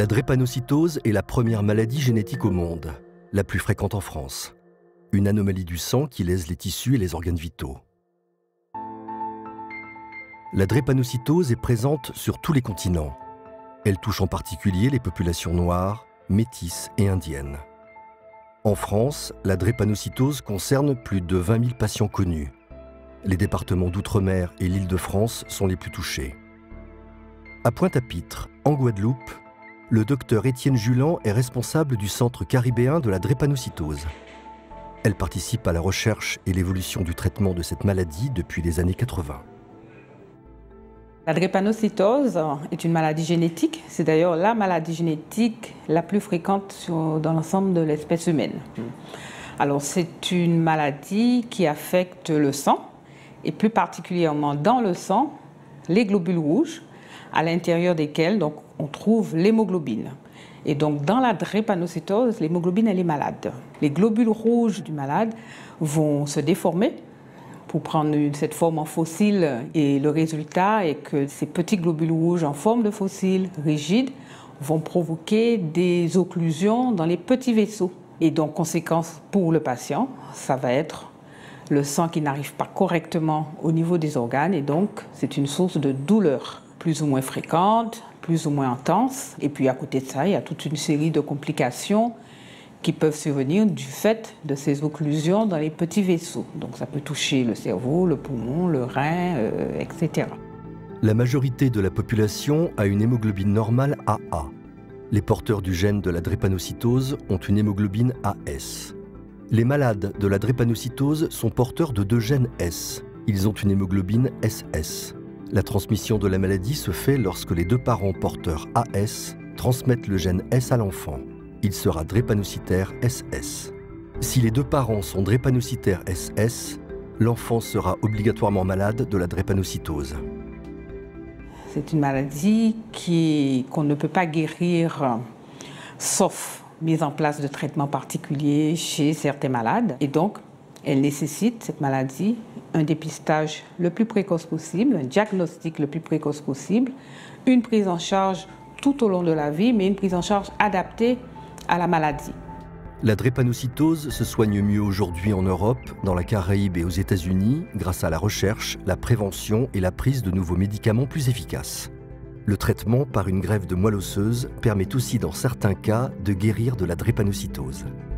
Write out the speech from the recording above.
drépanocytose est la première maladie génétique au monde, la plus fréquente en France. Une anomalie du sang qui lèse les tissus et les organes vitaux. La drépanocytose est présente sur tous les continents. Elle touche en particulier les populations noires, métisses et indiennes. En France, la drépanocytose concerne plus de 20 000 patients connus. Les départements d'Outre-mer et l'Île-de-France sont les plus touchés. À Pointe-à-Pitre, en Guadeloupe, le docteur Étienne Julan est responsable du Centre caribéen de la drépanocytose. Elle participe à la recherche et l'évolution du traitement de cette maladie depuis les années 80. La drépanocytose est une maladie génétique. C'est d'ailleurs la maladie génétique la plus fréquente dans l'ensemble de l'espèce humaine. Alors, c'est une maladie qui affecte le sang, et plus particulièrement dans le sang, les globules rouges, à l'intérieur desquels donc, on trouve l'hémoglobine. Et donc, dans la drépanocytose, l'hémoglobine, elle est malade. Les globules rouges du malade vont se déformer pour prendre cette forme en fossile. Et le résultat est que ces petits globules rouges en forme de fossile, rigides, vont provoquer des occlusions dans les petits vaisseaux. Et donc, conséquence pour le patient, ça va être le sang qui n'arrive pas correctement au niveau des organes. Et donc, c'est une source de douleur plus ou moins fréquente, plus ou moins intense. Et puis, à côté de ça, il y a toute une série de complications qui peuvent survenir du fait de ces occlusions dans les petits vaisseaux. Donc ça peut toucher le cerveau, le poumon, le rein, etc. La majorité de la population a une hémoglobine normale AA. Les porteurs du gène de la drépanocytose ont une hémoglobine AS. Les malades de la drépanocytose sont porteurs de deux gènes S. Ils ont une hémoglobine SS. La transmission de la maladie se fait lorsque les deux parents porteurs AS transmettent le gène S à l'enfant. Il sera drépanocytaire SS. Si les deux parents sont drépanocytaires SS, l'enfant sera obligatoirement malade de la drépanocytose. C'est une maladie qu'on ne peut pas guérir sauf mise en place de traitements particuliers chez certains malades. Et donc, elle nécessite, cette maladie, un dépistage le plus précoce possible, un diagnostic le plus précoce possible, une prise en charge tout au long de la vie, mais une prise en charge adaptée à la maladie. La drépanocytose se soigne mieux aujourd'hui en Europe, dans la Caraïbe et aux États-Unis grâce à la recherche, la prévention et la prise de nouveaux médicaments plus efficaces. Le traitement par une greffe de moelle osseuse permet aussi dans certains cas de guérir de la drépanocytose.